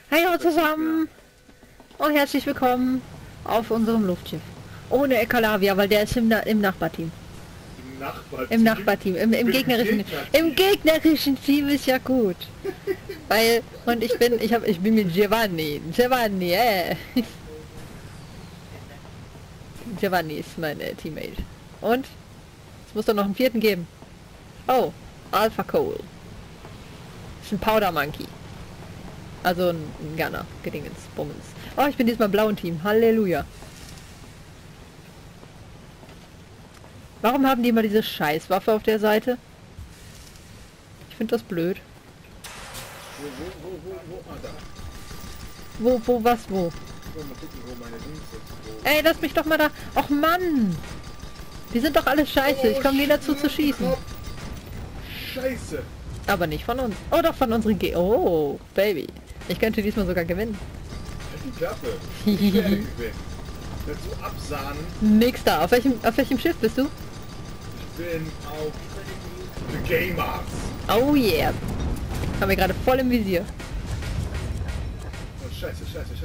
Hallo zusammen und herzlich willkommen auf unserem Luftschiff. Ohne Ekalavia, weil der ist im Nachbarteam. Im Nachbarteam. Im gegnerischen Team ist ja gut. Weil, und ich bin mit Giovanni. Giovanni ist mein Teammate. Und? Es muss doch noch einen vierten geben. Oh, Alpha Cole. Ist ein Powder Monkey. Also ein Gunner, Gedingens, Bummens. Oh, ich bin diesmal im blauen Team. Halleluja. Warum haben die immer diese Scheißwaffe auf der Seite? Ich finde das blöd. Wo, was, wo? Ey, lass mich doch mal da... Och Mann! Die sind doch alle scheiße. Ich komme nie dazu zu schießen. Scheiße. Aber nicht von uns. Oh, doch von unseren Oh, Baby. Ich könnte diesmal sogar gewinnen. Halt die Klappe. Ich werde gewinnen. Dazu absahnen. Nix da. Auf welchem Schiff bist du? Ich bin auf The Gamers. Oh yeah. Haben wir gerade voll im Visier. Oh, scheiße.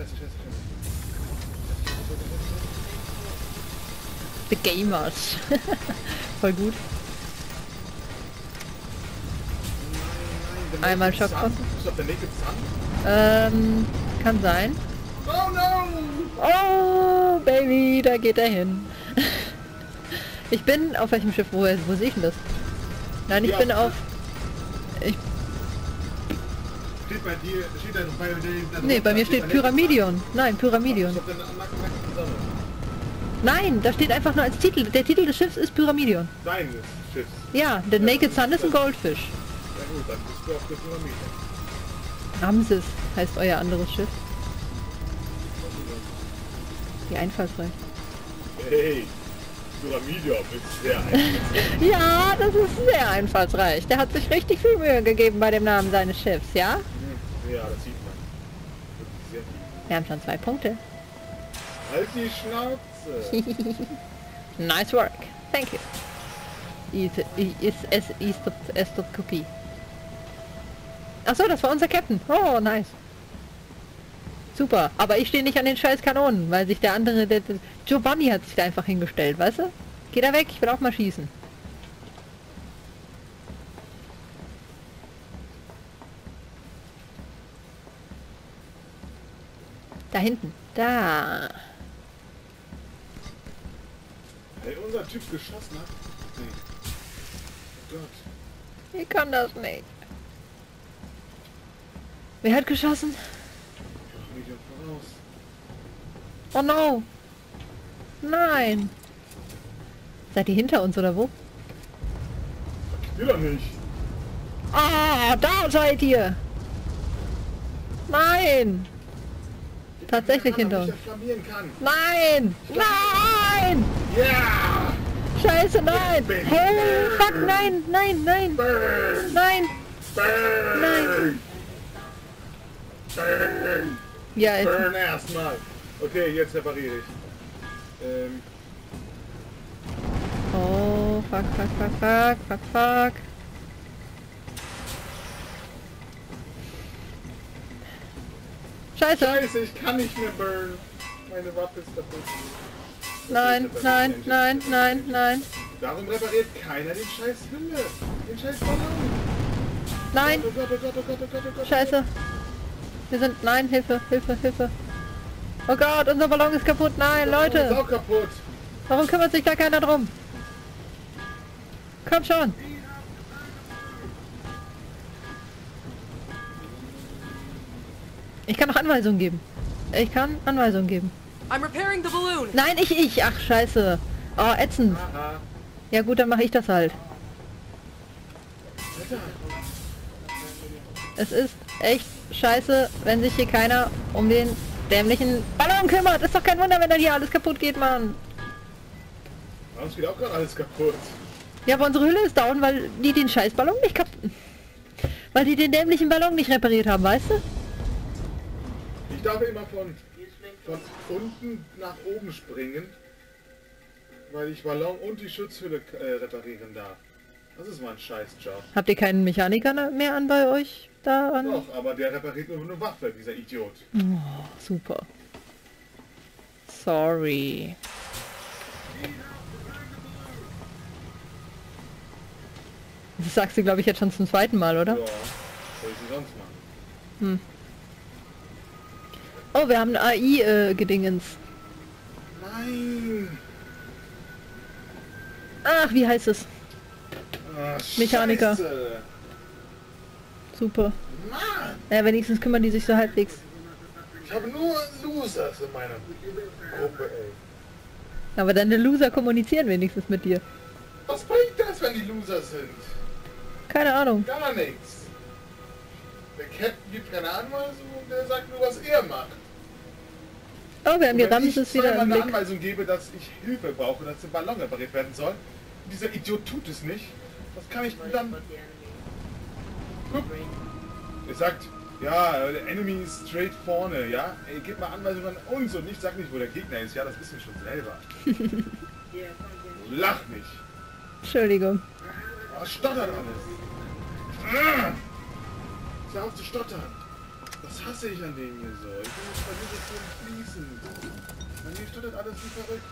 The Gamers. Voll gut. Nein, Einmal Schockkosten. Bist du auf der Naked Sun? Kann sein. Oh no! Oh, Baby, da geht er hin. Ich bin auf welchem Schiff? Wo sehe ich denn das? Nein, ich bin auf... Steht bei dir... Steht da bei dir... Nee, bei mir steht Pyramidion. Nein, Pyramidion. Nein, da steht einfach nur als Titel. Der Titel des Schiffs ist Pyramidion. Deines Schiffs. Ja, der Naked Sun ist ein Goldfisch. Ja gut, dann bist du auf der Pyramide. Ramses heißt euer anderes Schiff. Wie einfallsreich. Hey, Pyramide ist sehr einfallsreich. Ja, das ist sehr einfallsreich. Der hat sich richtig viel Mühe gegeben bei dem Namen seines Schiffs, ja? Ja, das sieht man. Wirklich sehr viel. Wir haben schon 2 Punkte. Halt die Schnauze! Nice work. Thank you. Ist Cookie. Achso, das war unser Captain. Oh, nice. Super. Aber ich stehe nicht an den scheiß Kanonen, weil sich der andere... Der Giovanni hat sich da einfach hingestellt, weißt du? Geh da weg, ich will auch mal schießen. Da hinten. Da. Hey, unser Typ geschossen hat? Nee. Oh Gott. Ich kann das nicht. Wer hat geschossen? Oh no. Nein. Seid ihr hinter uns oder wo? Ich will doch nicht. Ah, da seid ihr. Nein. Tatsächlich hinter uns. Nein. Nein. Ja. Scheiße, nein. Oh, fuck, nein. Burn. Nein. Burn. Nein. Burn. Ja, jetzt. Burn erstmal. Okay, jetzt repariere ich. Oh, fuck. Scheiße. Scheiße, ich kann nicht mehr burn. Meine Waffe ist kaputt. Nein. Warum repariert keiner den scheiß Hülle? Den scheiß Ballon? Nein. Oh Gott. Scheiße. Wir sind... Nein, Hilfe. Oh Gott, unser Ballon ist kaputt. Nein, Der Ballon ist Leute. auch kaputt. Warum kümmert sich da keiner drum? Komm schon. Ich kann noch Anweisungen geben. I'm repairing the balloon. Nein, ich. Ach, scheiße. Oh, ätzend. Aha. Ja gut, dann mache ich das halt. Es ist echt scheiße, wenn sich hier keiner um den dämlichen Ballon kümmert. Ist doch kein Wunder, wenn dann hier alles kaputt geht, Mann. Bei uns geht auch gerade alles kaputt. Ja, aber unsere Hülle ist down, weil die den scheiß Ballon nicht kaputt... Weil die den dämlichen Ballon nicht repariert haben, weißt du? Ich darf immer von unten nach oben springen, weil ich Ballon und die Schutzhülle reparieren darf. Das ist mal ein Scheißjob. Habt ihr keinen Mechaniker mehr an bei euch? dann? Doch, aber der repariert nur eine Waffe, dieser Idiot. Oh, super. Sorry. Das sagst du, glaube ich, jetzt schon zum zweiten Mal, oder? Ja, soll ich sie sonst machen? Hm. Oh, wir haben ein AI-Gedingens. Nein! Ach, wie heißt es? Ah, Mechaniker. Scheiße. Super. Mann! Ja, wenigstens kümmern die sich so halbwegs. Ich habe nur Losers in meiner Gruppe, ey. Aber deine Loser kommunizieren wenigstens mit dir. Was bringt das, wenn die Loser sind? Keine Ahnung. Gar nichts. Der Captain gibt keine Anweisung und der sagt nur, was er macht. Oh, wir haben die Und wenn Ramses ich wieder zweimal im eine Blick. Anweisung gebe, dass ich Hilfe brauche, dass der Ballon repariert werden soll, und dieser Idiot tut es nicht, was kann ich denn dann... Guck. Er sagt, ja, der Enemy ist straight vorne, ja? Ey, gib mal Anweisungen an uns und nicht, sag nicht, wo der Gegner ist. Ja, das wissen wir schon selber. Lach nicht. Entschuldigung. Was stottert alles? Hör auf zu stottern. Was hasse ich an dem hier so? Ich bin jetzt bei dir so fließend. Bei mir stottert alles wie verrückt.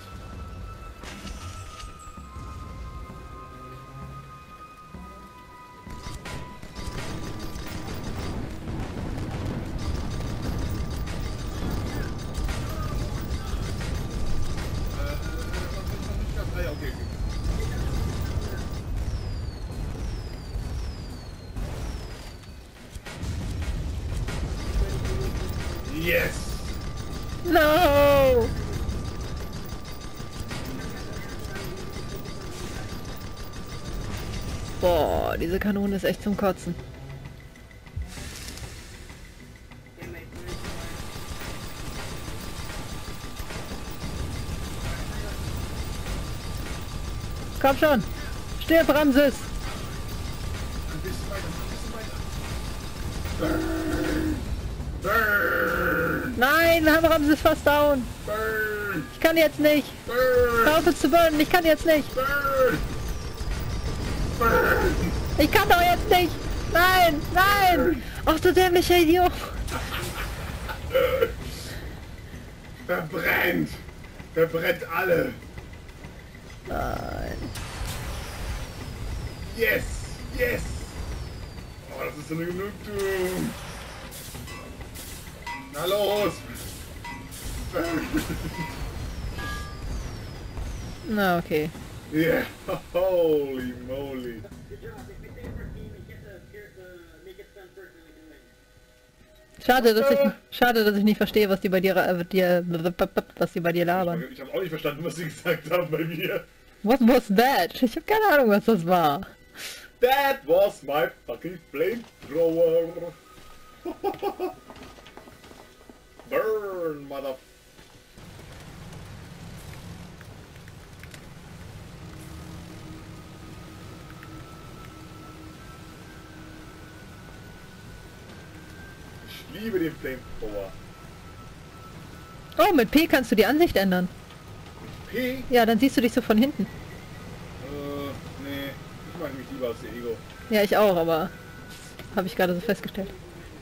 Ah ja, okay. Yes! No! Boah, diese Kanone ist echt zum Kotzen. Komm schon! Stirb, Ramses! Ein bisschen weiter, ein bisschen weiter. Burn! Nein, wir haben Ramses fast down! Burn! Ich kann jetzt nicht! Burn! Hör auf es zu burnen, ich kann jetzt nicht! Burn! Burn! Ich kann doch jetzt nicht! Nein! Nein! Ach du dämlicher Idiot! Verbrennt! Verbrennt alle! Nein. Yes! Yes! Oh, das ist so eine Genugtuung! Na los! Na okay. Yeah! Holy moly! Schade, dass ich nicht verstehe, was die bei dir, was die bei dir labern. Ich habe auch nicht verstanden, was sie gesagt haben bei mir. What was that? Ich habe keine Ahnung, was das war. That was my fucking flamethrower. Burn, mother. Ich liebe den Flamethrower. Oh, mit P kannst du die Ansicht ändern. P? Ja, dann siehst du dich so von hinten. Nee. Ich mag mich lieber aus der Ego. Ja, ich auch, aber habe ich gerade so festgestellt.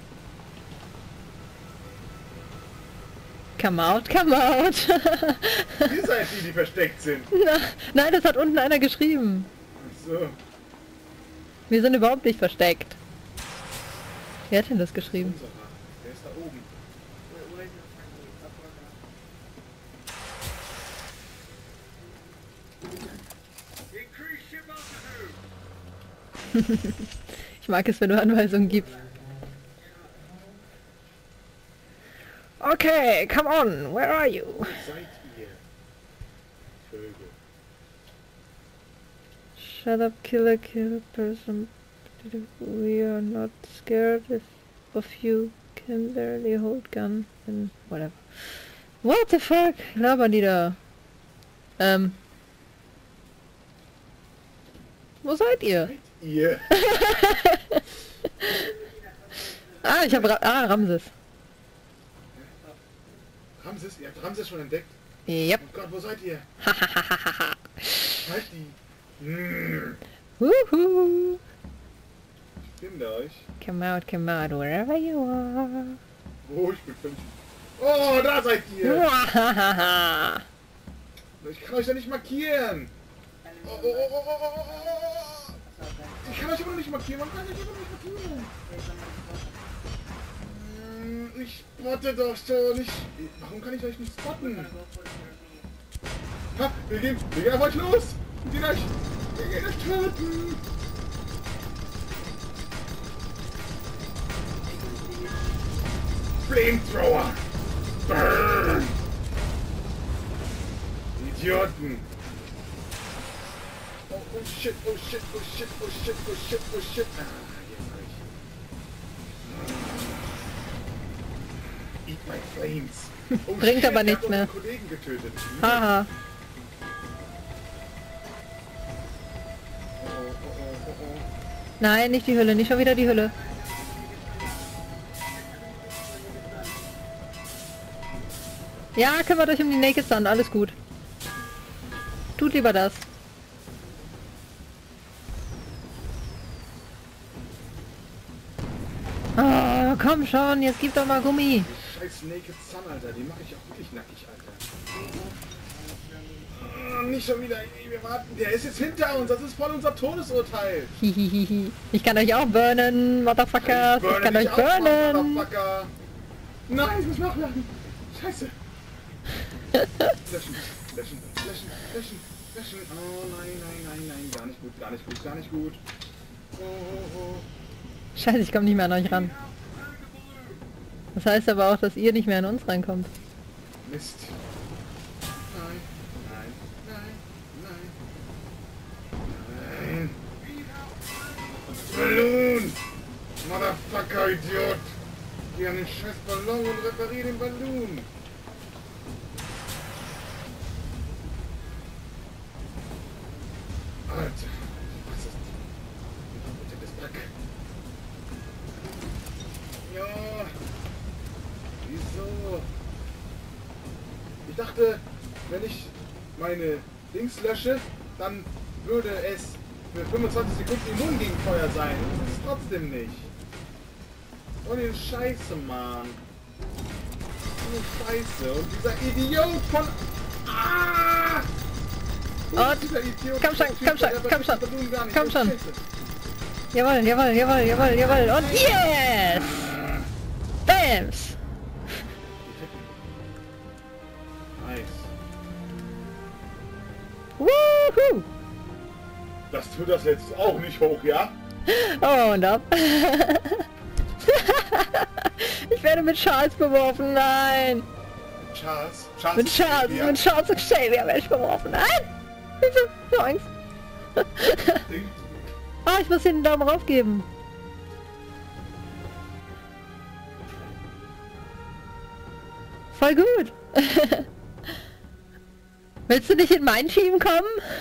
Come out, come out. Ihr seid die, die versteckt sind. Nein, das hat unten einer geschrieben. Ach so. Wir sind überhaupt nicht versteckt. Wer hat denn das geschrieben? Der ist da oben. Ich mag es, wenn du Anweisungen gibst. Okay, come on, where are you? Seid ihr? Vögel. Shut up, killer, kill a person. We are not scared of you. Can barely hold gun and whatever. What the fuck? Labern die da? Wo seid ihr? Seid ihr? Ah, ich habe Ramses. Ramses? Ihr habt Ramses schon entdeckt? Yep. Oh Gott, wo seid ihr? Halt die. Wuhu. Findet euch. Come out, wherever you are. Oh, ich bin völlig... Oh, da seid ihr! Muahaha. Ich kann euch ja nicht markieren! Oh, oh, oh, oh, oh, oh, oh. Ich kann euch immer noch nicht markieren, man kann euch immer noch nicht markieren! Ich spotte doch schon, warum kann ich euch nicht spotten? Ha, wir gehen auf euch los! Wir gehen euch töten! Flamethrower! Burn! Idioten! Oh, oh shit, oh shit, oh shit, oh shit, oh shit, oh shit! Ah, jetzt hab ich. Eat my flames! Oh, Bringt shit, aber der nichts hat mehr. unseren Kollegen getötet. Haha. Oh, oh, oh, oh, oh. Nein, nicht die Hülle, nicht schon wieder die Hülle. Ja, kümmert euch um die Naked Sun, alles gut. Tut lieber das. Oh, komm schon, jetzt gib doch mal Gummi. Die scheiß Naked Sun, Alter, die mache ich auch wirklich nackig, Alter. Nicht schon wieder, wir warten, der ist jetzt hinter uns, das ist voll unser Todesurteil. Hihihihi. Ich kann euch auch burnen, Motherfuckers. Ich kann euch burnen. Motherfucker. Nein, ich muss nachladen. Scheiße. Löschen, löschen, löschen, löschen, löschen. Oh nein, nein, nein, nein, gar nicht gut, gar nicht gut, gar nicht gut. Oh, oh, oh. Scheiße, ich komme nicht mehr an euch ran. Das heißt aber auch, dass ihr nicht mehr an uns reinkommt. Mist. Nein, nein, nein, nein. Nein. Ballon! Motherfucker, Idiot! Geh an den scheiß Ballon und reparier den Ballon! Alter, was ist das? Bitte das Pack. Ja. Wieso? Ich dachte, wenn ich meine Dings lösche, dann würde es für 25 Sekunden immun gegen Feuer sein. Das ist es trotzdem nicht. Oh, den Scheiße, Mann. Oh, Scheiße. Und dieser Idiot von... Ah! Und, komm schon, komm schon, komm schon, komm schon. Jawohl, jawohl, jawohl, jawohl, jawohl. Und yes! Bams! Nice. Woohoo! Das tut das jetzt auch nicht hoch, ja? Oh, und ab. Ich werde mit Charles beworfen, nein! Charles? Mit Charles und Xavier werde ich beworfen, nein! Hilfe, so Angst. Ah, ich muss hier den Daumen rauf geben. Voll gut. Willst du nicht in mein Team kommen?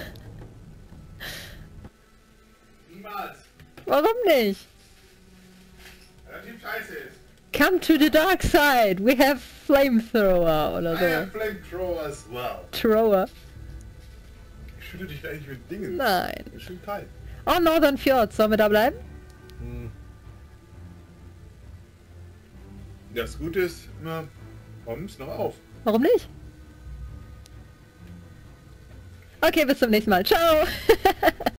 Niemals. Warum nicht? Weil der Typ scheiße ist. Come to the dark side. We have flamethrower oder I have so. flamethrower as well. Thrower. Ich schütte dich gleich mit Dingen. Nein. Ist schön kalt. Oh, Northern Fjords. Sollen wir da bleiben? Das Gute ist, na, kommst noch auf. Warum nicht? Okay, bis zum nächsten Mal. Ciao.